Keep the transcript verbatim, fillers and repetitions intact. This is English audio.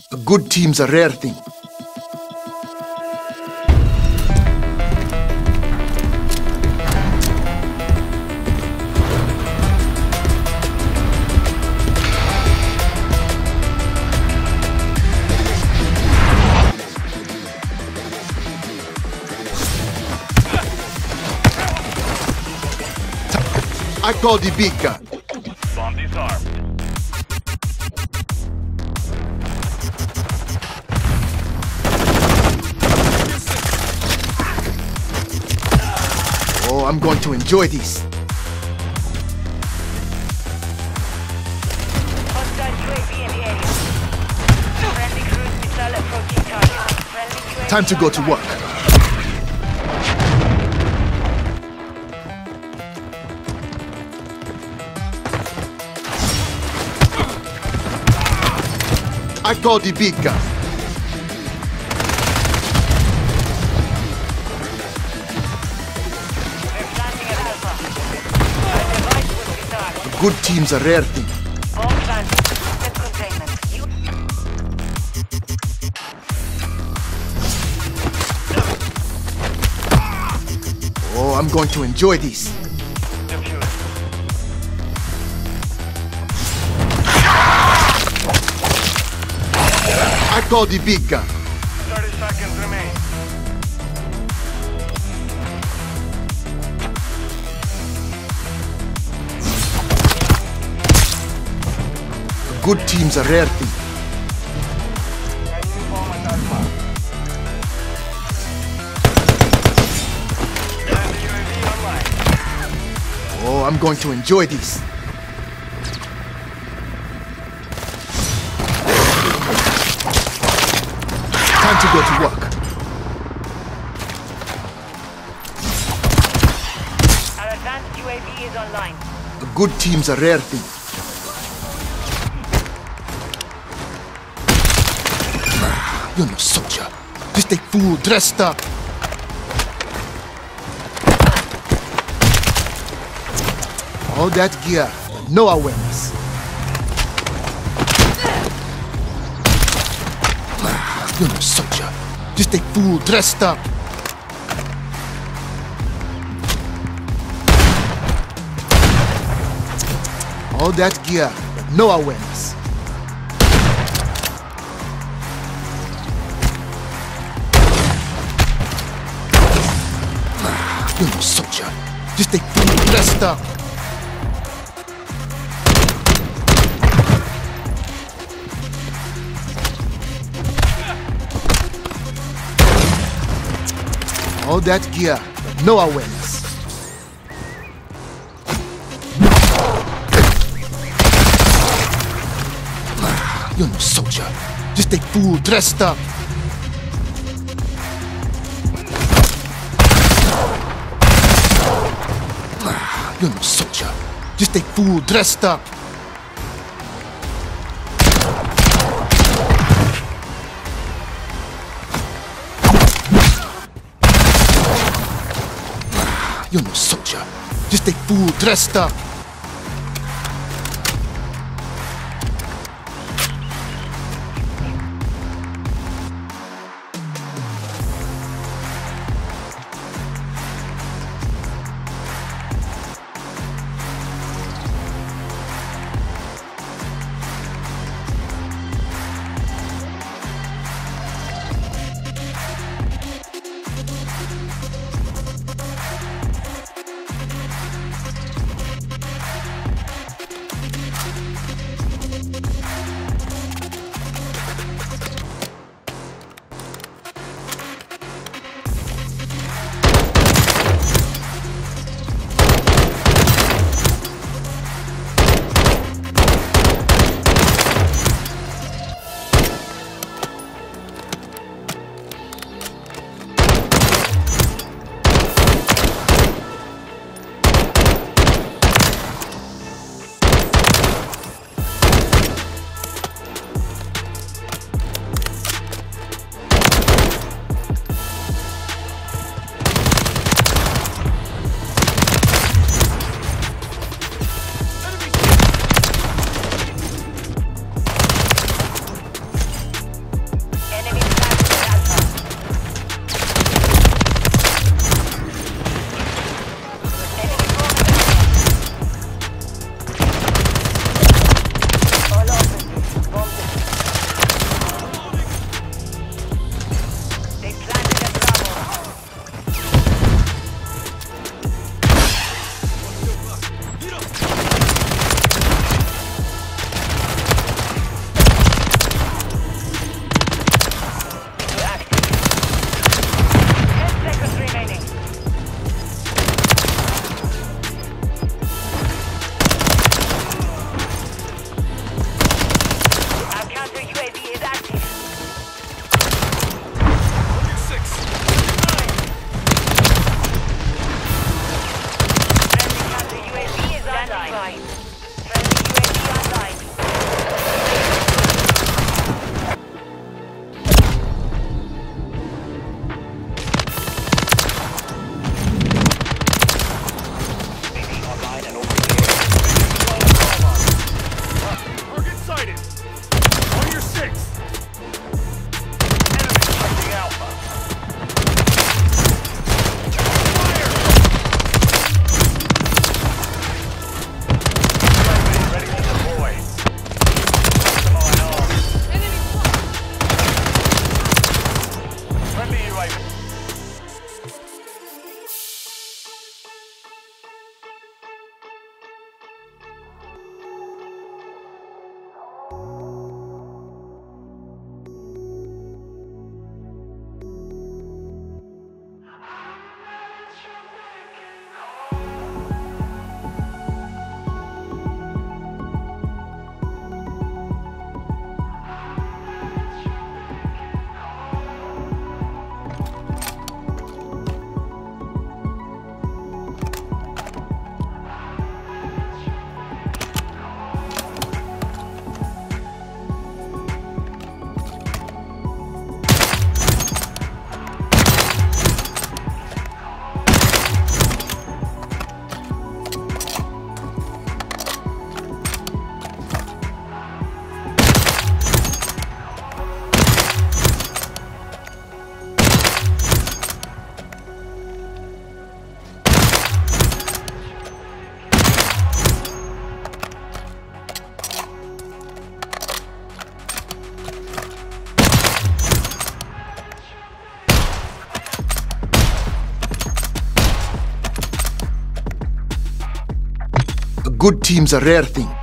Good team's a rare thing. I call the big gun. Bomb disarmed. Oh, I'm going to enjoy this. Hostile U A V in the area. Friendly cruise missile approaching target. Friendly U A V Time to go to work. I call the big gun. They're planting at Alpha. The device was disarmed. Good team's a rare thing. Bomb planted. Set containment. You Oh, I'm going to enjoy this. Defused. I call the big gun. thirty seconds remain. Good team's a rare thing. Enemy bomb at Alpha. Friendly U A V online. Oh, I'm going to enjoy this. Time to go to work. Our advanced U A V is online. Good team's a rare thing. You're no soldier. Just a fool dressed up. All that gear, but no awareness. You're no soldier. Just a fool dressed up. All that gear, but no awareness. You're no soldier. Just a fool dressed up. All that gear, but no awareness. You're no soldier. Just a fool dressed up. You're no soldier. Just a fool dressed up. You're no soldier. Just a fool dressed up. six. Enemy taking Alpha. Fire! Friendly ready to deploy. Come on, home. Friendly U A V. Good team's a rare thing.